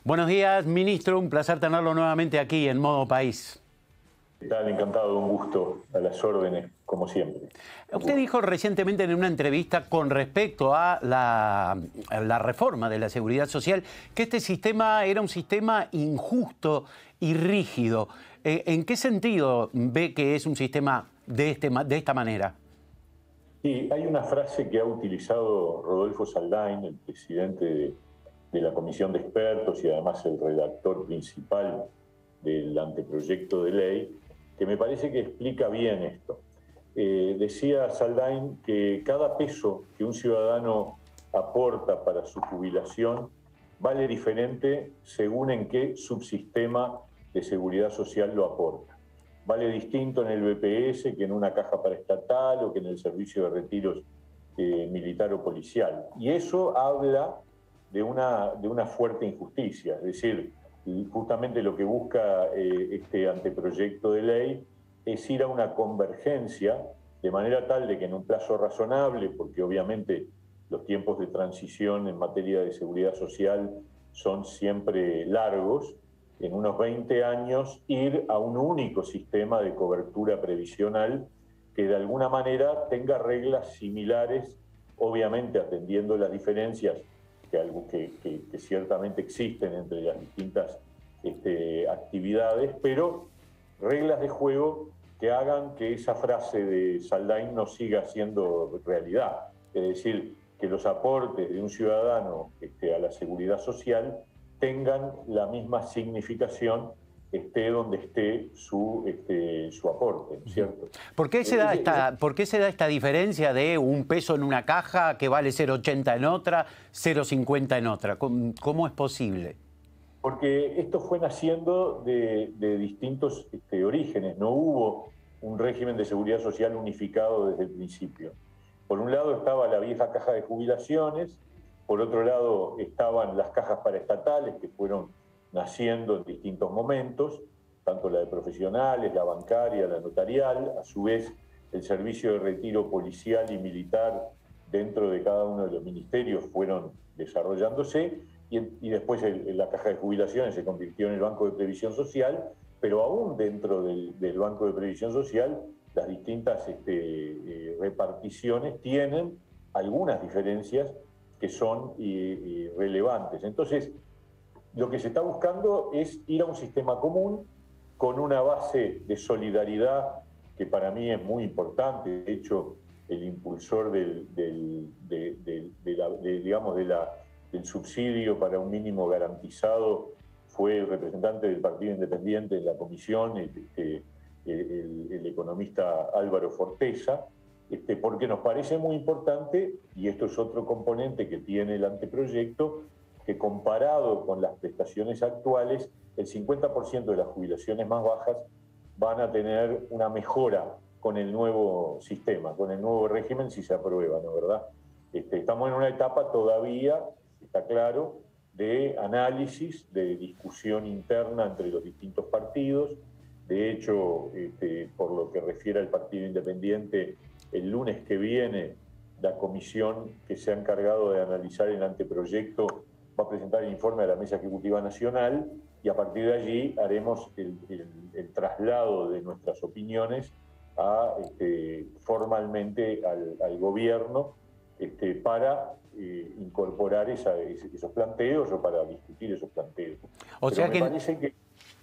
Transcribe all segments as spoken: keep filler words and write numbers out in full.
Buenos días, ministro. Un placer tenerlo nuevamente aquí en Modo País. ¿Qué tal? Encantado, un gusto, a las órdenes, como siempre. Usted dijo recientemente en una entrevista con respecto a la, a la reforma de la seguridad social que este sistema era un sistema injusto y rígido. ¿En qué sentido ve que es un sistema de, este, de esta manera? Sí, hay una frase que ha utilizado Rodolfo Saldain, el presidente de, de la Comisión de Expertos y además el redactor principal del anteproyecto de ley, que me parece que explica bien esto. Eh, decía Saldain que cada peso que un ciudadano aporta para su jubilación vale diferente según en qué subsistema de seguridad social lo aporta. Vale distinto en el B P S que en una caja paraestatal o que en el servicio de retiros eh, militar o policial. Y eso habla de una, de una fuerte injusticia, es decir, justamente lo que busca eh, este anteproyecto de ley es ir a una convergencia de manera tal de que en un plazo razonable, porque obviamente los tiempos de transición en materia de seguridad social son siempre largos, en unos veinte años ir a un único sistema de cobertura previsional que de alguna manera tenga reglas similares, obviamente atendiendo las diferencias que, que, que, que ciertamente existen entre las distintas este, actividades, pero reglas de juego que hagan que esa frase de Saldain no siga siendo realidad. Es decir, que los aportes de un ciudadano este, a la seguridad social tengan la misma significación esté donde esté su, este, su aporte, ¿no es cierto? ¿Por qué, se da esta, ¿Por qué se da esta diferencia de un peso en una caja que vale cero coma ochenta en otra, cero coma cincuenta en otra? ¿Cómo, cómo es posible? Porque esto fue naciendo de, de distintos este, orígenes. No hubo un régimen de seguridad social unificado desde el principio. Por un lado estaba la vieja caja de jubilaciones, por otro lado estaban las cajas paraestatales que fueron naciendo en distintos momentos, tanto la de profesionales, la bancaria, la notarial, a su vez el servicio de retiro policial y militar dentro de cada uno de los ministerios fueron desarrollándose y, y después el, la caja de jubilaciones se convirtió en el Banco de Previsión Social, pero aún dentro del, del Banco de Previsión Social las distintas este, eh, reparticiones tienen algunas diferencias que son eh, relevantes. Entonces, lo que se está buscando es ir a un sistema común con una base de solidaridad que para mí es muy importante. De hecho, el impulsor del, del, de, de, de la, de, digamos, de la, del subsidio para un mínimo garantizado fue el representante del Partido Independiente en la comisión, este, el, el economista Álvaro Forteza, este, porque nos parece muy importante, y esto es otro componente que tiene el anteproyecto, que comparado con las prestaciones actuales, el cincuenta por ciento de las jubilaciones más bajas van a tener una mejora con el nuevo sistema, con el nuevo régimen, si se aprueba, ¿no verdad? Este, estamos en una etapa todavía, está claro, de análisis, de discusión interna entre los distintos partidos. De hecho, este, por lo que refiere al Partido Independiente, el lunes que viene la comisión que se ha encargado de analizar el anteproyecto va a presentar el informe a la Mesa Ejecutiva Nacional y a partir de allí haremos el, el, el traslado de nuestras opiniones a, este, formalmente al, al gobierno este, para eh, incorporar esa, esos planteos o para discutir esos planteos. O Pero sea me que... parece que...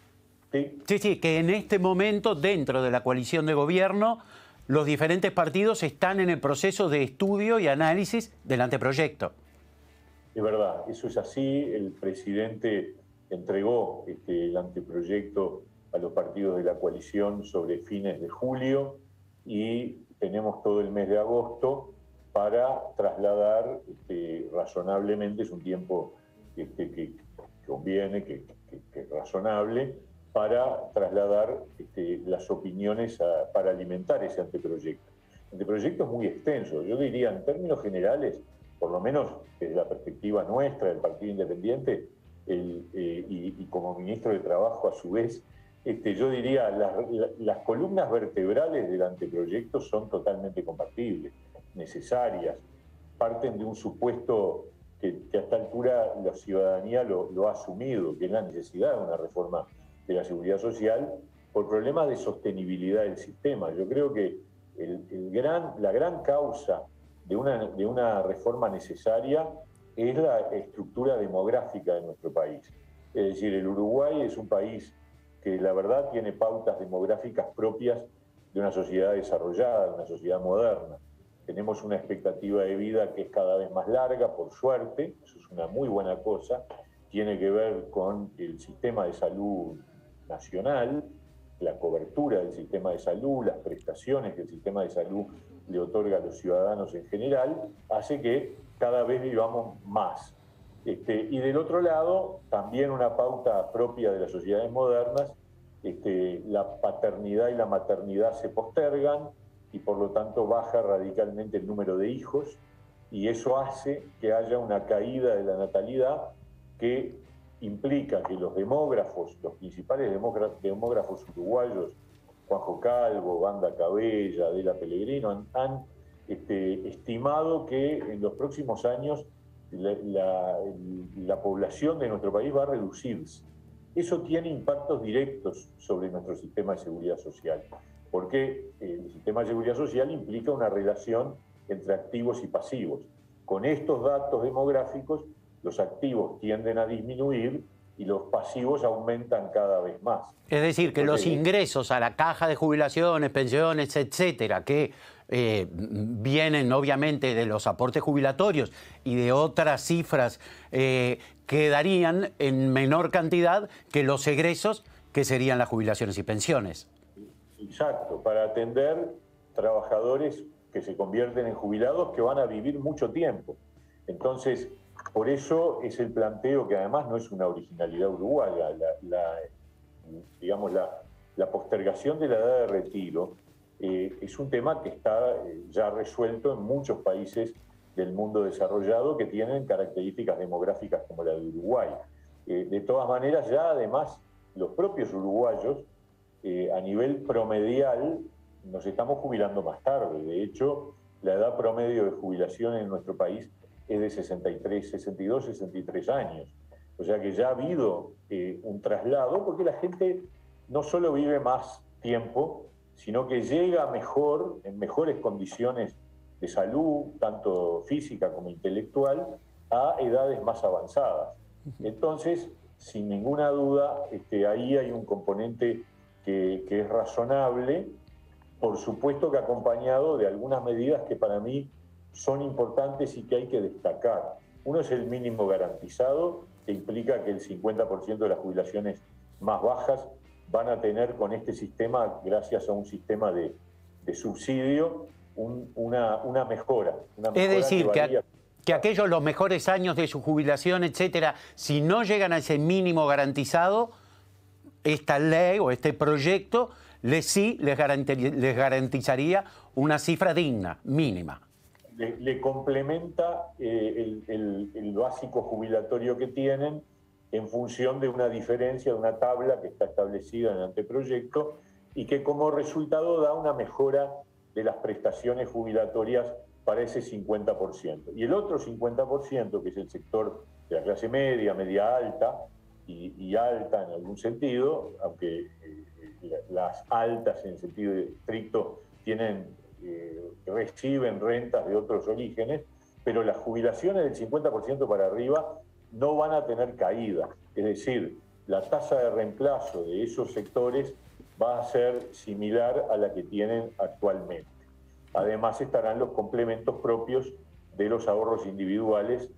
Sí. sí, sí, que en este momento dentro de la coalición de gobierno los diferentes partidos están en el proceso de estudio y análisis del anteproyecto. Es verdad, eso es así. El presidente entregó este, el anteproyecto a los partidos de la coalición sobre fines de julio y tenemos todo el mes de agosto para trasladar este, razonablemente, es un tiempo este, que conviene, que, que, que es razonable, para trasladar este, las opiniones a, para alimentar ese anteproyecto. El anteproyecto es muy extenso, yo diría en términos generales, por lo menos desde la perspectiva nuestra del Partido Independiente, el, eh, y, y como ministro de Trabajo a su vez, este, yo diría las, las columnas vertebrales del anteproyecto son totalmente compatibles, necesarias, parten de un supuesto que, que a esta altura la ciudadanía lo, lo ha asumido, que es la necesidad de una reforma de la seguridad social por problemas de sostenibilidad del sistema. Yo creo que el, el gran, la gran causa de una, de una reforma necesaria es la estructura demográfica de nuestro país. Es decir, el Uruguay es un país que la verdad tiene pautas demográficas propias de una sociedad desarrollada, de una sociedad moderna. Tenemos una expectativa de vida que es cada vez más larga, por suerte, eso es una muy buena cosa, tiene que ver con el sistema de salud nacional, la cobertura del sistema de salud, las prestaciones que el sistema de salud le otorga a los ciudadanos en general, hace que cada vez vivamos más. Este, y del otro lado, también una pauta propia de las sociedades modernas, este, la paternidad y la maternidad se postergan y por lo tanto baja radicalmente el número de hijos, y eso hace que haya una caída de la natalidad que implica que los demógrafos, los principales demógrafos uruguayos, Juanjo Calvo, Wanda Cabella, Adela Pellegrino, han, han este, estimado que en los próximos años la, la, la población de nuestro país va a reducirse. Eso tiene impactos directos sobre nuestro sistema de seguridad social, porque el sistema de seguridad social implica una relación entre activos y pasivos. Con estos datos demográficos, los activos tienden a disminuir y los pasivos aumentan cada vez más. Es decir, que Entonces, los ingresos a la caja de jubilaciones, pensiones, etcétera, que eh, vienen obviamente de los aportes jubilatorios y de otras cifras, eh, quedarían en menor cantidad que los egresos, que serían las jubilaciones y pensiones. Exacto, para atender trabajadores que se convierten en jubilados que van a vivir mucho tiempo. Entonces, por eso es el planteo que además no es una originalidad uruguaya. La, la, digamos, la, la postergación de la edad de retiro eh, es un tema que está eh, ya resuelto en muchos países del mundo desarrollado que tienen características demográficas como la de Uruguay. Eh, de todas maneras, ya además los propios uruguayos, eh, a nivel promedial, nos estamos jubilando más tarde. De hecho, la edad promedio de jubilación en nuestro país es de sesenta y tres, sesenta y dos, sesenta y tres años. O sea que ya ha habido eh, un traslado, porque la gente no solo vive más tiempo, sino que llega mejor, en mejores condiciones de salud, tanto física como intelectual, a edades más avanzadas. Entonces, sin ninguna duda, este, ahí hay un componente que, que es razonable, por supuesto que acompañado de algunas medidas que para mí son importantes y que hay que destacar. Uno es el mínimo garantizado, que implica que el cincuenta por ciento de las jubilaciones más bajas van a tener con este sistema, gracias a un sistema de, de subsidio, un, una, una mejora. Una mejora es decir, que, varía... que, que aquellos los mejores años de su jubilación, etcétera, si no llegan a ese mínimo garantizado, esta ley o este proyecto les, sí les, garanti les garantizaría una cifra digna, mínima. Le, le complementa eh, el, el, el básico jubilatorio que tienen en función de una diferencia, de una tabla que está establecida en el anteproyecto y que como resultado da una mejora de las prestaciones jubilatorias para ese cincuenta por ciento. Y el otro cincuenta por ciento, que es el sector de la clase media, media alta y, y alta en algún sentido, aunque eh, las altas en sentido estricto tienen... Eh, reciben rentas de otros orígenes, pero las jubilaciones del cincuenta por ciento para arriba no van a tener caída. Es decir, la tasa de reemplazo de esos sectores va a ser similar a la que tienen actualmente. Además estarán los complementos propios de los ahorros individuales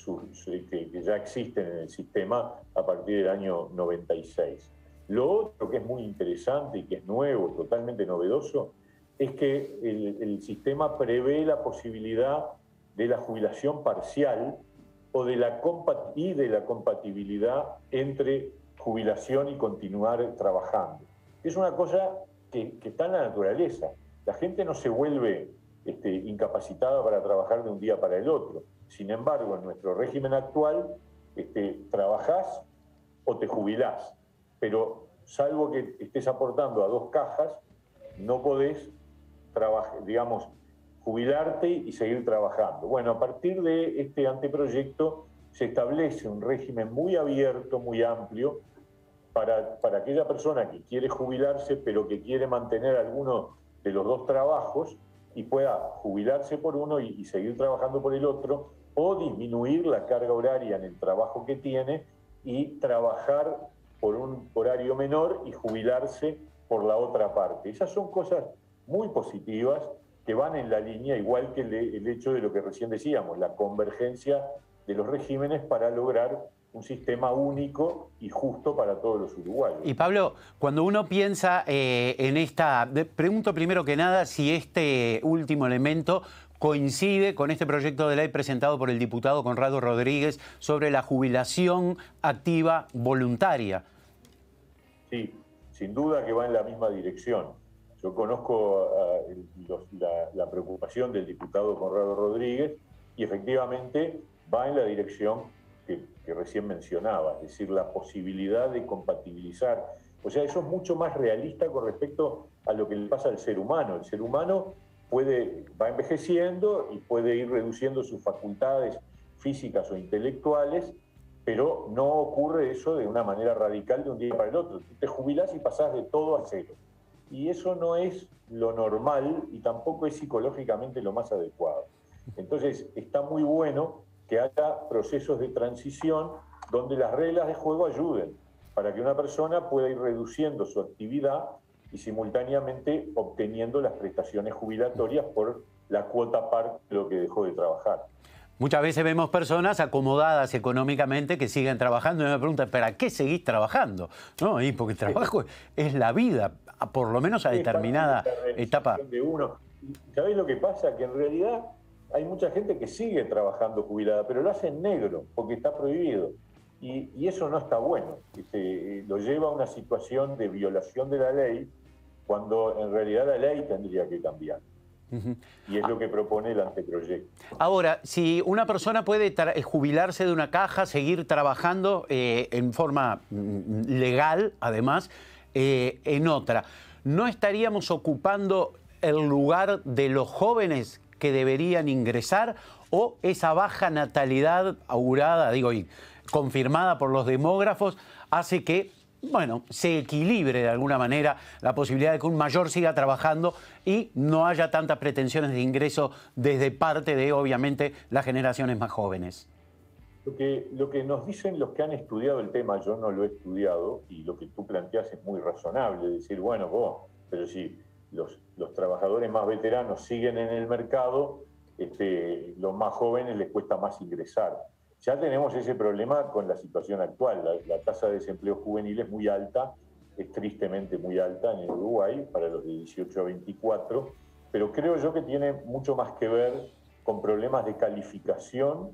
que ya existen en el sistema a partir del año noventa y seis. Lo otro que es muy interesante y que es nuevo, totalmente novedoso, es que el, el sistema prevé la posibilidad de la jubilación parcial o de la, y de la compatibilidad entre jubilación y continuar trabajando. Es una cosa que, que está en la naturaleza. La gente no se vuelve este, incapacitada para trabajar de un día para el otro. Sin embargo, en nuestro régimen actual, este, trabajás o te jubilás, pero salvo que estés aportando a dos cajas, no podés trabajar, digamos, jubilarte y seguir trabajando. Bueno, a partir de este anteproyecto se establece un régimen muy abierto, muy amplio, para, para aquella persona que quiere jubilarse, pero que quiere mantener alguno de los dos trabajos y pueda jubilarse por uno y, y seguir trabajando por el otro, o disminuir la carga horaria en el trabajo que tiene y trabajar por un horario menor y jubilarse por la otra parte. Esas son cosas muy positivas que van en la línea, igual que el, el hecho de lo que recién decíamos, la convergencia de los regímenes para lograr un sistema único y justo para todos los uruguayos. Y Pablo, cuando uno piensa eh, en esta... Pregunto primero que nada si este último elemento coincide con este proyecto de ley presentado por el diputado Conrado Rodríguez sobre la jubilación activa voluntaria. Sí, sin duda que va en la misma dirección. Yo conozco uh, los, la, la preocupación del diputado Conrado Rodríguez y efectivamente va en la dirección que, que recién mencionaba, es decir, la posibilidad de compatibilizar. O sea, eso es mucho más realista con respecto a lo que le pasa al ser humano. El ser humano puede, va envejeciendo y puede ir reduciendo sus facultades físicas o intelectuales, pero no ocurre eso de una manera radical de un día para el otro. Tú te jubilás y pasás de todo a cero. Y eso no es lo normal y tampoco es psicológicamente lo más adecuado. Entonces, está muy bueno que haya procesos de transición donde las reglas de juego ayuden para que una persona pueda ir reduciendo su actividad y simultáneamente obteniendo las prestaciones jubilatorias por la cuota parte de lo que dejó de trabajar. Muchas veces vemos personas acomodadas económicamente que siguen trabajando y me preguntan, ¿para qué seguís trabajando? No, y porque el trabajo es la vida, por lo menos a determinada etapa. De uno. ¿Sabés lo que pasa? Que en realidad hay mucha gente que sigue trabajando jubilada, pero lo hace en negro, porque está prohibido. Y, y eso no está bueno. Este, lo lleva a una situación de violación de la ley, cuando en realidad la ley tendría que cambiar. Uh-huh. Y es lo que propone el anteproyecto. Ahora, si una persona puede jubilarse de una caja, seguir trabajando eh, en forma legal, además, eh, en otra, ¿no estaríamos ocupando el lugar de los jóvenes que deberían ingresar, o esa baja natalidad augurada, digo, y confirmada por los demógrafos, hace que, bueno, se equilibre de alguna manera la posibilidad de que un mayor siga trabajando y no haya tantas pretensiones de ingreso desde parte de, obviamente, las generaciones más jóvenes? Lo que, lo que nos dicen los que han estudiado el tema, yo no lo he estudiado, y lo que tú planteas es muy razonable, decir, bueno, vos, pero si los, los trabajadores más veteranos siguen en el mercado, este, los más jóvenes les cuesta más ingresar. Ya tenemos ese problema con la situación actual. La, la tasa de desempleo juvenil es muy alta, es tristemente muy alta en el Uruguay, para los de dieciocho a veinticuatro, pero creo yo que tiene mucho más que ver con problemas de calificación,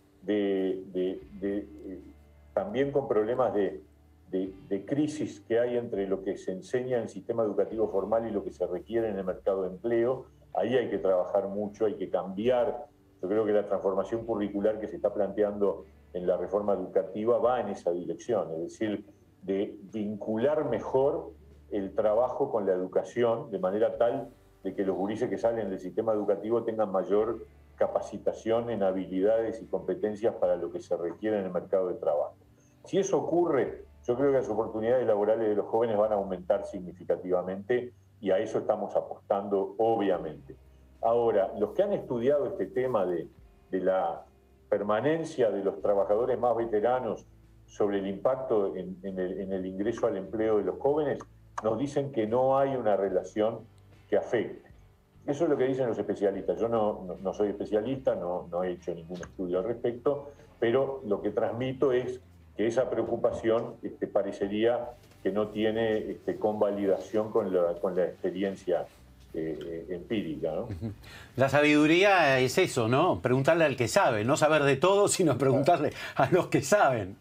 de, de, de, eh, también con problemas de, de, de crisis que hay entre lo que se enseña en el sistema educativo formal y lo que se requiere en el mercado de empleo. Ahí hay que trabajar mucho, hay que cambiar. Yo creo que la transformación curricular que se está planteando en la reforma educativa va en esa dirección, es decir, de vincular mejor el trabajo con la educación, de manera tal de que los gurises que salen del sistema educativo tengan mayor capacitación en habilidades y competencias para lo que se requiere en el mercado de trabajo. Si eso ocurre, yo creo que las oportunidades laborales de los jóvenes van a aumentar significativamente y a eso estamos apostando, obviamente. Ahora, los que han estudiado este tema de, de la permanencia de los trabajadores más veteranos sobre el impacto en, en, el, en el ingreso al empleo de los jóvenes, nos dicen que no hay una relación que afecte. Eso es lo que dicen los especialistas. Yo no, no, no soy especialista, no, no he hecho ningún estudio al respecto, pero lo que transmito es que esa preocupación este, parecería que no tiene este, convalidación con la, con la experiencia eh, empírica, ¿no? La sabiduría es eso, ¿no? Preguntarle al que sabe, no saber de todo, sino preguntarle a los que saben.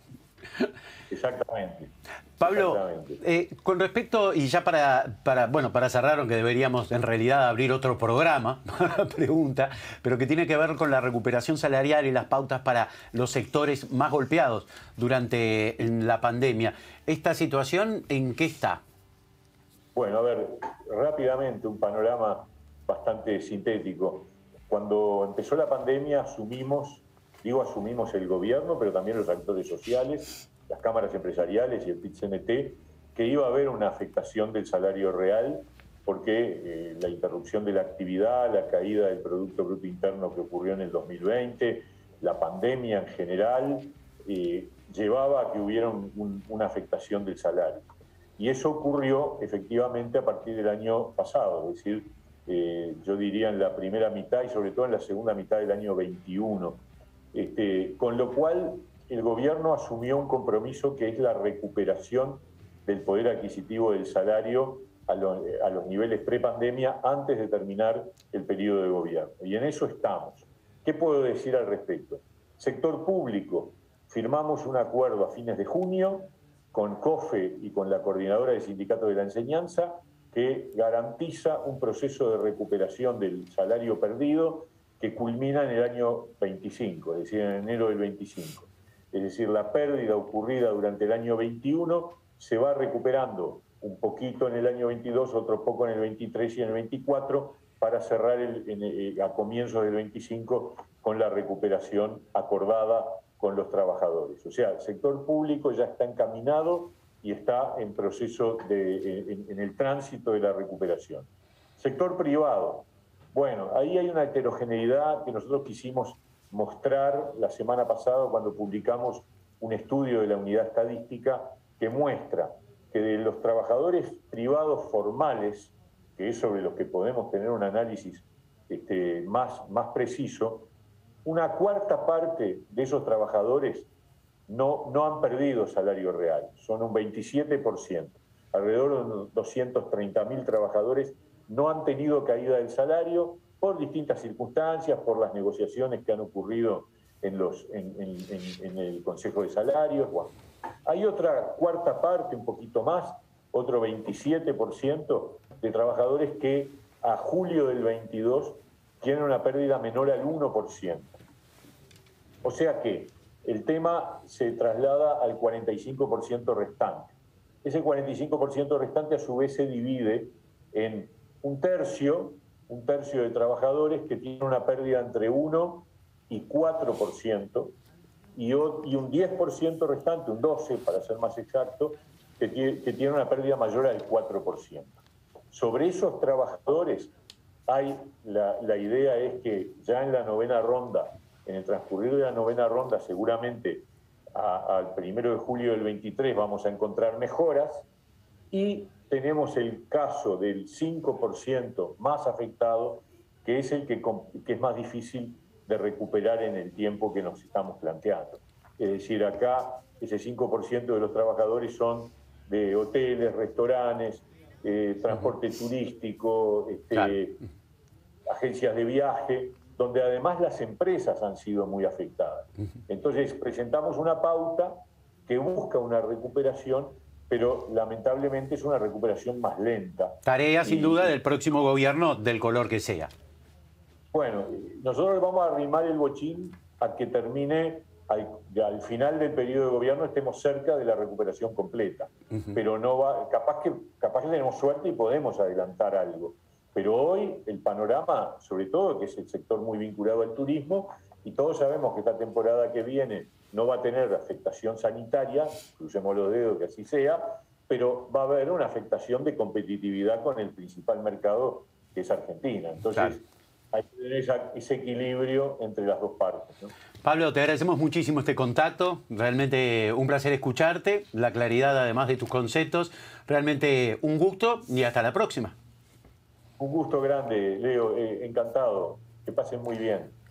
Exactamente. Pablo, eh, con respecto, y ya para, para, bueno, para cerrar, aunque deberíamos en realidad abrir otro programa, pregunta, pero que tiene que ver con la recuperación salarial y las pautas para los sectores más golpeados durante la pandemia. ¿Esta situación en qué está? Bueno, a ver, rápidamente un panorama bastante sintético. Cuando empezó la pandemia asumimos, digo asumimos el gobierno, pero también los actores sociales, las cámaras empresariales y el P I T C N T, que iba a haber una afectación del salario real porque eh, la interrupción de la actividad, la caída del Producto Bruto Interno que ocurrió en el dos mil veinte, la pandemia en general, eh, llevaba a que hubiera un, un, una afectación del salario. Y eso ocurrió efectivamente a partir del año pasado, es decir, eh, yo diría en la primera mitad y sobre todo en la segunda mitad del año veintiuno. Este, con lo cual el gobierno asumió un compromiso que es la recuperación del poder adquisitivo del salario a, lo, a los niveles prepandemia antes de terminar el periodo de gobierno. Y en eso estamos. ¿Qué puedo decir al respecto? Sector público, firmamos un acuerdo a fines de junio con COFE y con la Coordinadora de Sindicatos de la Enseñanza que garantiza un proceso de recuperación del salario perdido que culmina en el año veinticinco, es decir, en enero del veinticinco. Es decir, la pérdida ocurrida durante el año veintiuno se va recuperando un poquito en el año veintidós, otro poco en el veintitrés y en el veinticuatro, para cerrar el, en, eh, a comienzos del veinticinco con la recuperación acordada con los trabajadores. O sea, el sector público ya está encaminado y está en proceso de, en, en el tránsito de la recuperación. Sector privado. Bueno, ahí hay una heterogeneidad que nosotros quisimos mostrar la semana pasada cuando publicamos un estudio de la unidad estadística que muestra que de los trabajadores privados formales, que es sobre los que podemos tener un análisis este, más, más preciso, una cuarta parte de esos trabajadores no, no han perdido salario real, son un veintisiete por ciento. Alrededor de doscientos treinta mil trabajadores no han tenido caída del salario por distintas circunstancias, por las negociaciones que han ocurrido en, los, en, en, en, en el Consejo de Salarios. Bueno, hay otra cuarta parte, un poquito más, otro veintisiete por ciento de trabajadores que a julio del veintidós tienen una pérdida menor al uno por ciento. O sea que el tema se traslada al cuarenta y cinco por ciento restante. Ese cuarenta y cinco por ciento restante a su vez se divide en un tercio, un tercio de trabajadores que tienen una pérdida entre uno y cuatro por ciento y, y un diez por ciento restante, un doce por ciento para ser más exacto, que tiene, que tiene una pérdida mayor al cuatro por ciento. Sobre esos trabajadores, hay la, la idea es que ya en la novena ronda, en el transcurrir de la novena ronda, seguramente a, al primero de julio del veintitrés vamos a encontrar mejoras y tenemos el caso del cinco por ciento más afectado, que es el que, que es más difícil de recuperar en el tiempo que nos estamos planteando. Es decir, acá ese cinco por ciento de los trabajadores son de hoteles, restaurantes, eh, transporte turístico, este, claro. agencias de viaje, donde además las empresas han sido muy afectadas. Entonces presentamos una pauta que busca una recuperación, pero lamentablemente es una recuperación más lenta. Tarea, y, sin duda, del próximo gobierno, del color que sea. Bueno, nosotros vamos a arrimar el bochín a que termine, al, al final del periodo de gobierno, estemos cerca de la recuperación completa. Uh-huh. Pero no va, capaz que, capaz que tenemos suerte y podemos adelantar algo. Pero hoy el panorama, sobre todo, que es el sector muy vinculado al turismo, y todos sabemos que esta temporada que viene no va a tener afectación sanitaria, crucemos los dedos que así sea, pero va a haber una afectación de competitividad con el principal mercado, que es Argentina. Entonces, claro, hay que tener esa, ese equilibrio entre las dos partes, ¿no? Pablo, te agradecemos muchísimo este contacto, realmente un placer escucharte, la claridad además de tus conceptos, realmente un gusto y hasta la próxima. Un gusto grande, Leo, eh, encantado, que pasen muy bien.